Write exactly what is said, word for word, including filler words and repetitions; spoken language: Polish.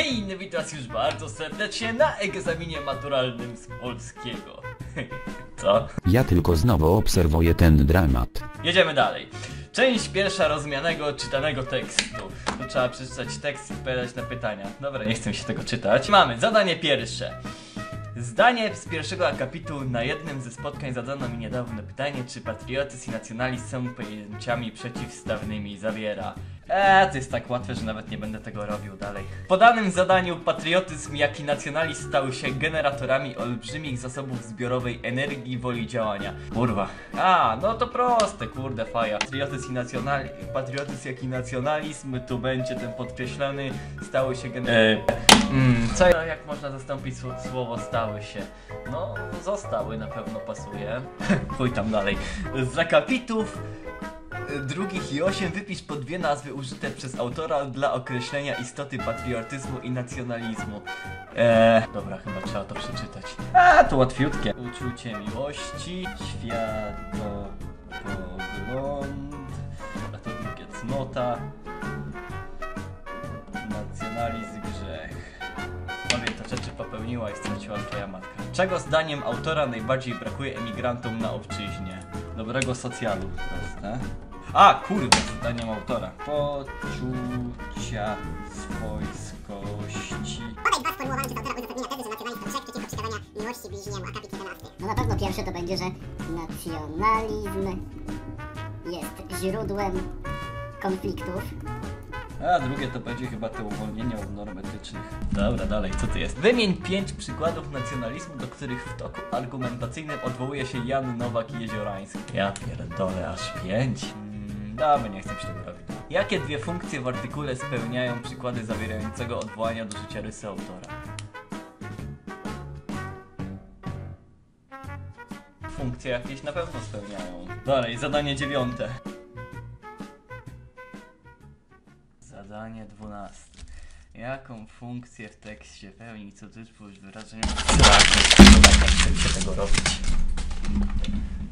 Hej, no witam was już bardzo serdecznie na egzaminie maturalnym z polskiego. Co? Ja tylko znowu obserwuję ten dramat. Jedziemy dalej. Część pierwsza rozumianego, czytanego tekstu. Tu trzeba przeczytać tekst i odpowiadać na pytania. Dobra, nie chcę się tego czytać. Mamy zadanie pierwsze. Zdanie z pierwszego akapitu. Na jednym ze spotkań zadano mi niedawno pytanie, czy patriotyzm i nacjonalizm są pojęciami przeciwstawnymi. Zawiera. Eee, to jest tak łatwe, że nawet nie będę tego robił dalej. W podanym zadaniu patriotyzm, jak i nacjonalizm stały się generatorami olbrzymich zasobów zbiorowej energii, woli działania. Kurwa. A, no to proste, kurde, faja. Patriotyzm i nacjonalizm, patriotyzm jak i nacjonalizm, tu będzie ten podkreślony, stały się gen... Eee, mm, co, jak można zastąpić słowo stały się? No, zostały na pewno pasuje. Chuj tam dalej. Z akapitów drugich i osiem wypisz po dwie nazwy użyte przez autora dla określenia istoty patriotyzmu i nacjonalizmu. Eee, dobra, chyba trzeba to przeczytać. A, to łatwiutkie. Uczucie miłości, światopogląd, a to drugie cnota, nacjonalizm, grzech. Pamiętaj, rzeczy popełniła i straciła twoja matka. Czego zdaniem autora najbardziej brakuje emigrantom na obczyźnie? Dobrego socjalu, proste. A, kurde, zdaniem autora. Poczucia swojskości. Podaj dwa sformułowane przez autora uzasadnienia tezy, że nacjonalizm to grzech przeciwko prześladowania miłości bliźniemu, akapit jedenasty. No na pewno pierwsze to będzie, że nacjonalizm jest źródłem konfliktów. A drugie to będzie chyba te uwolnienie od norm etycznych. Dobra, dalej, co to jest? Wymień pięć przykładów nacjonalizmu, do których w toku argumentacyjnym odwołuje się Jan Nowak-Jeziorański. Ja pierdolę, aż pięć? Mm, dobra, nie chcę się tego robić. Jakie dwie funkcje w artykule spełniają przykłady zawierającego odwołania do życiorysu autora? Funkcje jakieś na pewno spełniają. Dalej, zadanie dziewiąte. Zadanie dwunaste. Jaką funkcję w tekście pełni co tytuł wyrażenia? Tak, nie chcę się tego robić.